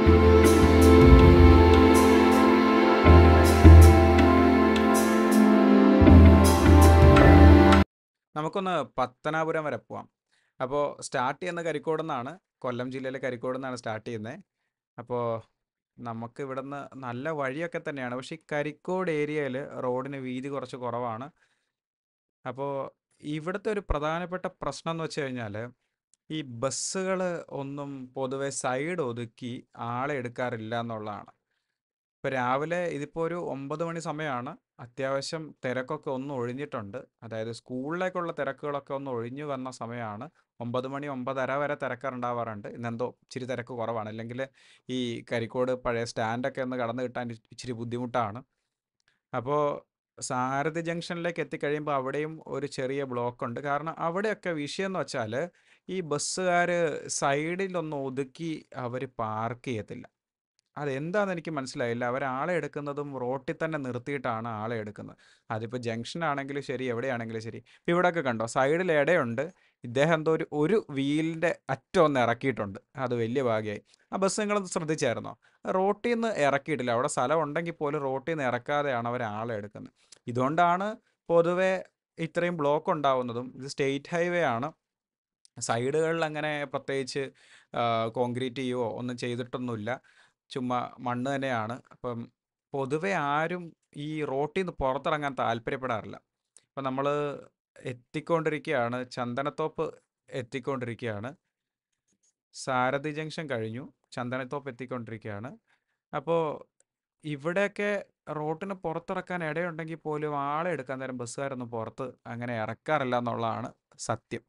നമുക്കൊന്ന് പത്തനാപുരം വരെ പോവാം. അപ്പോൾ സ്റ്റാർട്ട് ചെയ്യുന്ന കരിക്കോട് നിന്നാണ്. കൊല്ലം ജില്ലയിലെ കരിക്കോട് നിന്നാണ് സ്റ്റാർട്ട് ചെയ്യുന്നത്. അപ്പോൾ നമുക്ക് ഇവിടുന്ന് നല്ല വഴിയൊക്കെ തന്നെയാണ്. പക്ഷേ ഈ കരിക്കോട് ഏരിയയിൽ റോഡിന് വീതി കുറച്ച് കുറവാണ്. അപ്പോൾ ഇവിടുത്തെ ഒരു പ്രധാനപ്പെട്ട പ്രശ്നം എന്ന് വെച്ച് കഴിഞ്ഞാൽ ഈ ബസ്സുകൾ ഒന്നും പൊതുവെ സൈഡ് ഒതുക്കി ആളെ എടുക്കാറില്ല എന്നുള്ളതാണ്. ഇപ്പോൾ രാവിലെ ഇതിപ്പോൾ ഒരു 9 മണി സമയമാണ്. അത്യാവശ്യം തിരക്കൊക്കെ ഒന്ന് ഒഴിഞ്ഞിട്ടുണ്ട്. അതായത് സ്കൂളിലേക്കുള്ള തിരക്കുകളൊക്കെ ഒന്ന് ഒഴിഞ്ഞു വന്ന സമയമാണ്. 9 മണി 9:30 വരെ തിരക്കുണ്ടാവാറുണ്ട്. ഇന്നെന്തോ ഇച്ചിരി തിരക്ക് കുറവാണ്. അല്ലെങ്കിൽ ഈ കരിക്കോട് പഴയ സ്റ്റാൻഡൊക്കെ ഒന്ന് കടന്നു കിട്ടാൻ ഇച്ചിരി ബുദ്ധിമുട്ടാണ്. അപ്പോൾ സാരഥി ജംഗ്ഷനിലേക്ക് എത്തിക്കഴിയുമ്പോൾ അവിടെയും ഒരു ചെറിയ ബ്ലോക്കുണ്ട്. കാരണം അവിടെയൊക്കെ വിഷയം എന്ന് വെച്ചാൽ ഈ ബസ്സുകാർ സൈഡിലൊന്ന് ഒതുക്കി അവർ പാർക്ക് ചെയ്യത്തില്ല. അതെന്താണെന്ന് എനിക്ക് മനസ്സിലായില്ല. അവർ ആളെ എടുക്കുന്നതും റോട്ടിൽ തന്നെ നിർത്തിയിട്ടാണ് ആളെ എടുക്കുന്നത്. അതിപ്പോൾ ജംഗ്ഷനാണെങ്കിലും ശരി, എവിടെയാണെങ്കിലും ശരി. ഇപ്പോൾ ഇവിടെയൊക്കെ കണ്ടോ, സൈഡിൽ ഇടയുണ്ട്. ഇദ്ദേഹം എന്തോ ഒരു വീലിൻ്റെ അറ്റം ഒന്ന് ഇറക്കിയിട്ടുണ്ട്. അത് വലിയ ഭാഗ്യമായി. ആ ബസ് നിങ്ങളൊന്ന് ശ്രദ്ധിച്ചായിരുന്നോ? റോട്ടിൽ നിന്ന് ഇറക്കിയിട്ടില്ല. അവിടെ സ്ഥലം ഉണ്ടെങ്കിൽ പോലും റോട്ടിൽ നിന്ന് ഇറക്കാതെയാണ് അവർ ആളെ എടുക്കുന്നത്. ഇതുകൊണ്ടാണ് പൊതുവെ ഇത്രയും ബ്ലോക്ക് ഉണ്ടാവുന്നതും. ഇത് സ്റ്റേറ്റ് ഹൈവേ ആണ്. സൈഡുകളിൽ അങ്ങനെ പ്രത്യേകിച്ച് കോൺക്രീറ്റ് ചെയ്യുകയോ ഒന്നും ചെയ്തിട്ടൊന്നുമില്ല. ചുമ്മാ മണ്ണ് തന്നെയാണ്. അപ്പം പൊതുവെ ആരും ഈ റോട്ടിൽ നിന്ന് പുറത്തിറങ്ങാൻ താല്പര്യപ്പെടാറില്ല. അപ്പം നമ്മൾ എത്തിക്കൊണ്ടിരിക്കുകയാണ്, ചന്ദനത്തോപ്പ് എത്തിക്കൊണ്ടിരിക്കുകയാണ്. സാരഥി ജംഗ്ഷൻ കഴിഞ്ഞു, ചന്ദനത്തോപ്പ് എത്തിക്കൊണ്ടിരിക്കുകയാണ്. അപ്പോൾ ഇവിടെയൊക്കെ റോട്ടിന് പുറത്തിറക്കാൻ ഇടയുണ്ടെങ്കിൽ പോലും ആളെ എടുക്കാൻ നേരം ബസ്സുകാരൊന്നും പുറത്ത് അങ്ങനെ ഇറക്കാറില്ല എന്നുള്ളതാണ് സത്യം.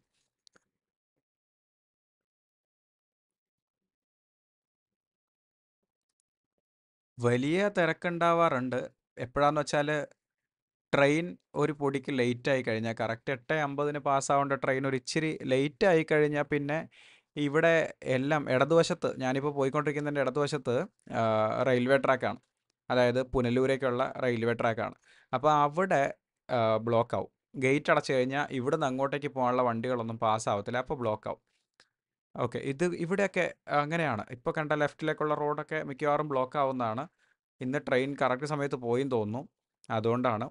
വലിയ തിരക്കുണ്ടാവാറുണ്ട്. എപ്പോഴാന്ന് വെച്ചാൽ ട്രെയിൻ ഒരു പൊടിക്ക് ലേറ്റ് ആയി കഴിഞ്ഞാൽ, കറക്റ്റ് 8:50 പാസ്സാവേണ്ട ട്രെയിൻ ഒരു ഇച്ചിരി ലേറ്റ് ആയി കഴിഞ്ഞാൽ പിന്നെ ഇവിടെ എല്ലാം ഇടതുവശത്ത്, ഞാനിപ്പോൾ പോയിക്കൊണ്ടിരിക്കുന്നതിൻ്റെ ഇടതുവശത്ത് റെയിൽവേ ട്രാക്കാണ്. അതായത് പുനലൂരേക്കുള്ള റെയിൽവേ ട്രാക്കാണ്. അപ്പോൾ അവിടെ ബ്ലോക്ക് ആവും. ഗേറ്റ് അടച്ചു കഴിഞ്ഞാൽ ഇവിടുന്ന് അങ്ങോട്ടേക്ക് പോകാനുള്ള വണ്ടികളൊന്നും പാസ്സാവത്തില്ല. അപ്പോൾ ബ്ലോക്ക് ആവും. ഓക്കെ, ഇവിടെയൊക്കെ അങ്ങനെയാണ്. ഇപ്പോൾ കണ്ട ലെഫ്റ്റിലേക്കുള്ള റോഡൊക്കെ മിക്കവാറും ബ്ലോക്ക് ആവുന്നതാണ്. ഇന്ന് ട്രെയിൻ കറക്റ്റ് സമയത്ത് പോയെന്ന് തോന്നുന്നു. അതുകൊണ്ടാണ്.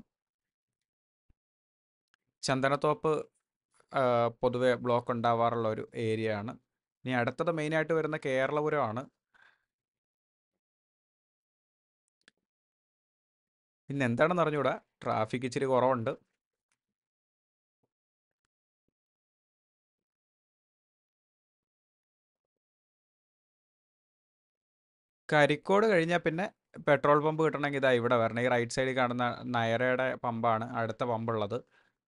ചന്ദനത്തോപ്പ് പൊതുവെ ബ്ലോക്ക് ഉണ്ടാവാറുള്ള ഒരു ഏരിയ ആണ്. ഇനി അടുത്തത് മെയിനായിട്ട് വരുന്ന കേരളപുരമാണ്. ഇന്ന് എന്താണെന്ന് അറിഞ്ഞൂടാ, ട്രാഫിക് ഇച്ചിരി കുറവുണ്ട്. കരിക്കോട് കഴിഞ്ഞാൽ പിന്നെ പെട്രോൾ പമ്പ് കിട്ടണമെങ്കിൽ ഇതാ ഇവിടെ വരണം. ഈ റൈറ്റ് സൈഡിൽ കാണുന്ന നയറയുടെ പമ്പാണ് അടുത്ത പമ്പുള്ളത്.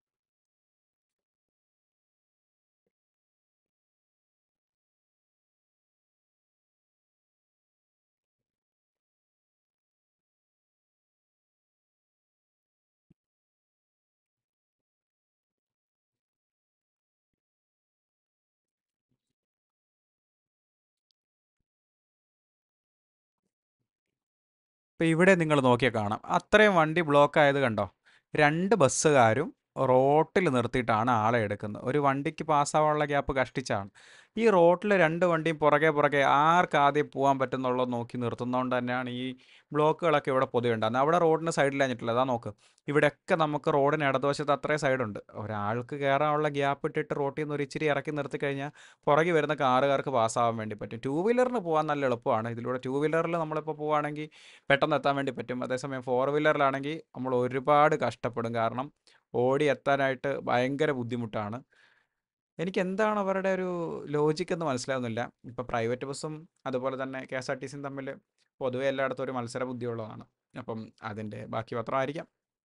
ഇപ്പോൾ ഇവിടെ നിങ്ങൾ നോക്കിയാൽ കാണാം, അത്രയും വണ്ടി ബ്ലോക്ക് ആയത് കണ്ടോ. 2 ബസ്സുകാരും റോട്ടിൽ നിർത്തിയിട്ടാണ് ആളെ എടുക്കുന്നത്. ഒരു വണ്ടിക്ക് പാസ്സാവാനുള്ള ഗ്യാപ്പ് കഷ്ടിച്ചാണ്. ഈ റോട്ടിൽ 2 വണ്ടിയും പുറകെ പുറകെ ആർക്ക് ആദ്യം പോകാൻ പറ്റുന്നുള്ളത് നോക്കി നിർത്തുന്നതുകൊണ്ട് തന്നെയാണ് ഈ ബ്ലോക്കുകളൊക്കെ ഇവിടെ പൊതുവെ ഉണ്ടാകുന്നത്. അവിടെ റോഡിന് സൈഡിലാഞ്ഞിട്ടില്ല. അതാ നോക്ക്, ഇവിടെയൊക്കെ നമുക്ക് റോഡിന് ഇടതുവശത്ത് അത്രയും സൈഡുണ്ട്. ഒരാൾക്ക് കയറാനുള്ള ഗ്യാപ്പ് ഇട്ടിട്ട് റോട്ടിൽ നിന്ന് ഒരു ഇച്ചിരി ഇറക്കി നിർത്തി കഴിഞ്ഞാൽ പുറകെ വരുന്ന കാറുകാർക്ക് പാസ്സാവാൻ വേണ്ടി പറ്റും. 2 വീലറിന് പോകാൻ നല്ല എളുപ്പമാണ്. ഇതിലൂടെ 2 വീലറിൽ നമ്മളിപ്പോൾ പോവുകയാണെങ്കിൽ പെട്ടെന്ന് എത്താൻ വേണ്ടി പറ്റും. അതേസമയം 4 വീലറിലാണെങ്കിൽ നമ്മൾ ഒരുപാട് കഷ്ടപ്പെടും. കാരണം ഓടി എത്താനായിട്ട് ഭയങ്കര ബുദ്ധിമുട്ടാണ്. എനിക്ക് എന്താണ് അവരുടെ ഒരു ലോജിക്ക് എന്ന് മനസ്സിലാവുന്നില്ല. ഇപ്പോൾ പ്രൈവറ്റ് ബസ്സും അതുപോലെ തന്നെ KSRTCയും തമ്മിൽ പൊതുവെ എല്ലായിടത്തും ഒരു മത്സര ബുദ്ധിയുള്ളതാണ്. അപ്പം അതിൻ്റെ ബാക്കി പത്രമായിരിക്കാം.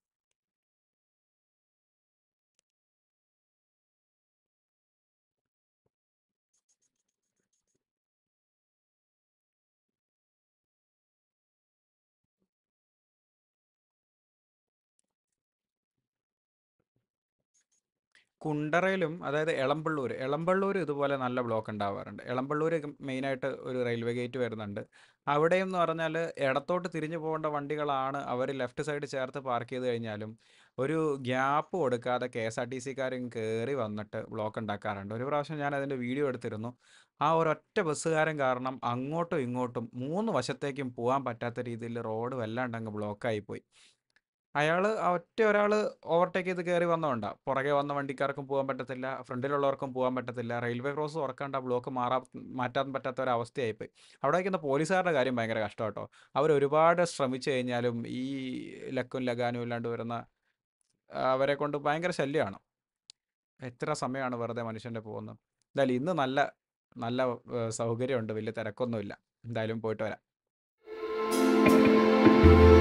കുണ്ടറയിലും അതായത് എളമ്പള്ളൂർ ഇതുപോലെ നല്ല ബ്ലോക്ക് ഉണ്ടാവാറുണ്ട്. എളമ്പള്ളൂർ മെയിനായിട്ട് ഒരു റെയിൽവേ ഗേറ്റ് വരുന്നുണ്ട്. അവിടെയും എന്ന് പറഞ്ഞാൽ ഇടത്തോട്ട് തിരിഞ്ഞു പോകേണ്ട വണ്ടികളാണ് അവർ ലെഫ്റ്റ് സൈഡ് ചേർത്ത് പാർക്ക് ചെയ്ത് കഴിഞ്ഞാലും ഒരു ഗ്യാപ്പ് കൊടുക്കാതെ KSRTCക്കാരും കയറി വന്നിട്ട് ബ്ലോക്ക് ഉണ്ടാക്കാറുണ്ട്. ഒരു പ്രാവശ്യം ഞാൻ അതിൻ്റെ വീഡിയോ എടുത്തിരുന്നു. ആ ഒരൊറ്റ ബസ്സുകാരൻ കാരണം അങ്ങോട്ടും ഇങ്ങോട്ടും 3 വശത്തേക്കും പോകാൻ പറ്റാത്ത രീതിയിൽ റോഡ് വല്ലാണ്ട് അങ്ങ് ബ്ലോക്കായി പോയി. ആ ഒറ്റ ഒരാൾ ഓവർടേക്ക് ചെയ്ത് കയറി വന്നതുകൊണ്ടാ. പുറകെ വന്ന വണ്ടിക്കാർക്കും പോകാൻ പറ്റത്തില്ല, ഫ്രണ്ടിലുള്ളവർക്കും പോകാൻ പറ്റത്തില്ല. റെയിൽവേ ക്രോസ് തുറക്കാണ്ട് ആ ബ്ലോക്ക് മാറ്റാൻ പറ്റാത്ത ഒരവസ്ഥയായിപ്പോയി. അവിടെ നിൽക്കുന്ന പോലീസുകാരുടെ കാര്യം ഭയങ്കര കഷ്ടം കേട്ടോ. അവരൊരുപാട് ശ്രമിച്ചു കഴിഞ്ഞാലും ഈ ലക്കും ലഗാനും ഇല്ലാണ്ട് വരുന്ന അവരെ കൊണ്ട് ഭയങ്കര ശല്യമാണ്. എത്ര സമയമാണ് വെറുതെ മനുഷ്യൻ്റെ പോകുന്നത്. എന്തായാലും ഇന്ന് നല്ല നല്ല സൗകര്യമുണ്ട്, വലിയ തിരക്കൊന്നുമില്ല. എന്തായാലും പോയിട്ട് വരാം.